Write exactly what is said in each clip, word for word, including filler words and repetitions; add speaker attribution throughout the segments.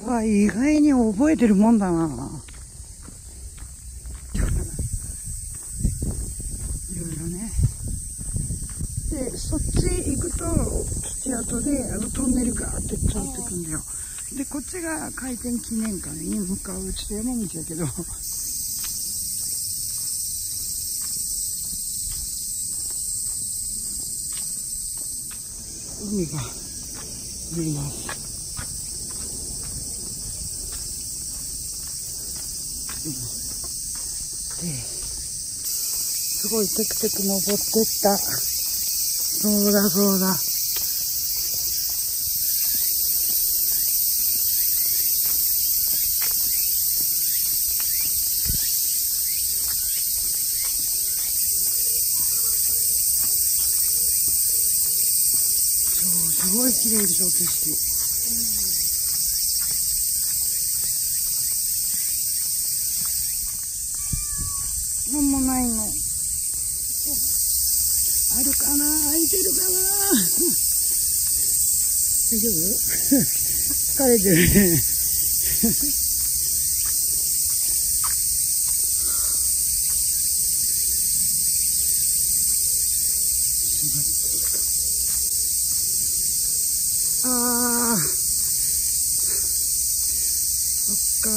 Speaker 1: わ、意外に覚えてるもんだな。いろいろね。で、そっち行くと土跡であのトンネルガーって通ってくんだよ。で、こっちが開店記念館に向かうちょっと山道だけど、海が見えます。で、すごいテクテク登ってった。そうだそうだ。そう、すごい綺麗でしょ、景色。なんもないの。あるかな、空いてるかな。大丈夫？疲れてるね。ああ、そっか。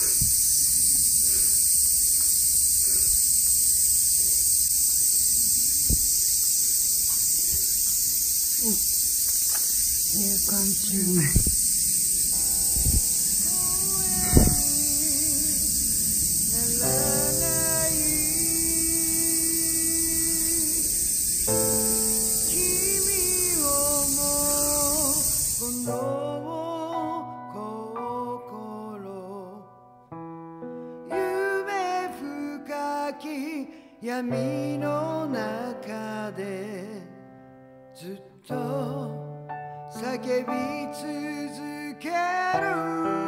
Speaker 1: お、閉館中ね。
Speaker 2: 闇の中でずっと叫び続ける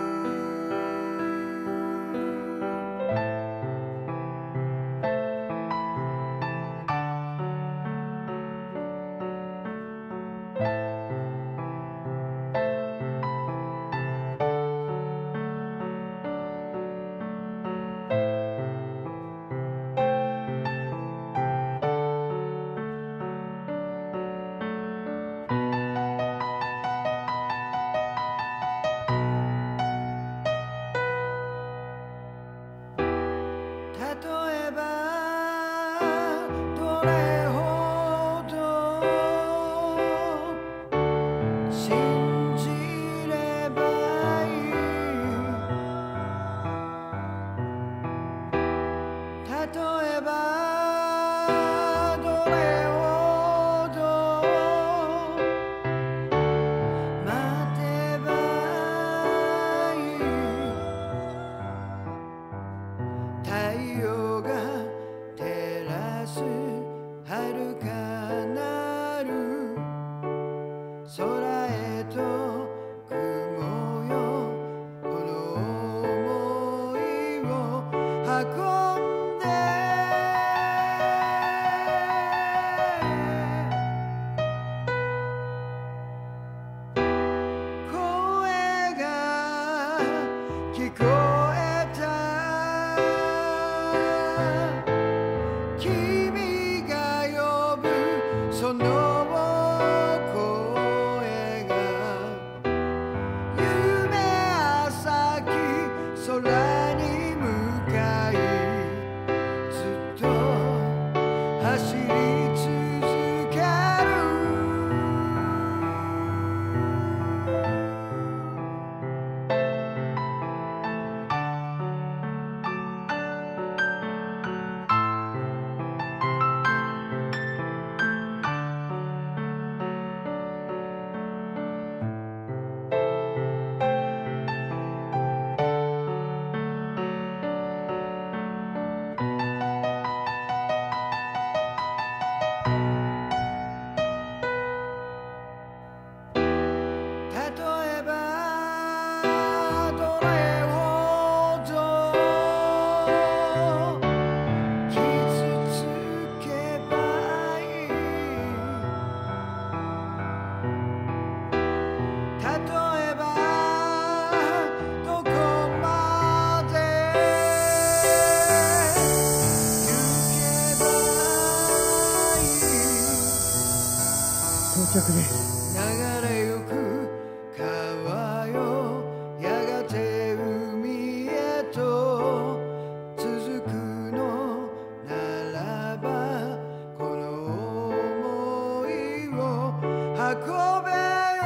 Speaker 1: 曲で
Speaker 2: 流れゆく川よやがて海へと続くのならばこの想いを運べ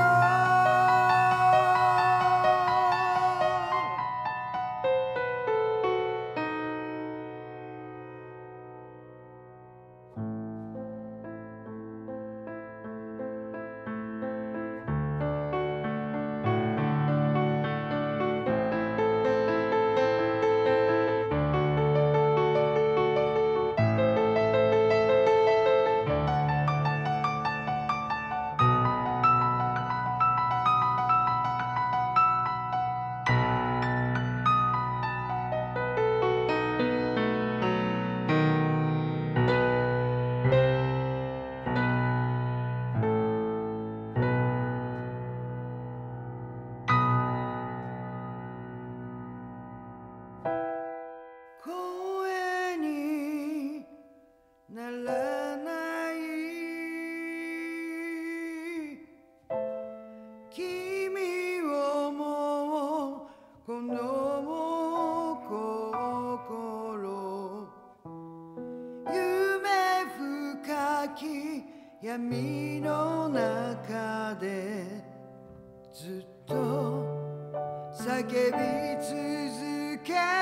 Speaker 2: 声にならない君をもうこの心夢深き闇の中でずっと叫び続ける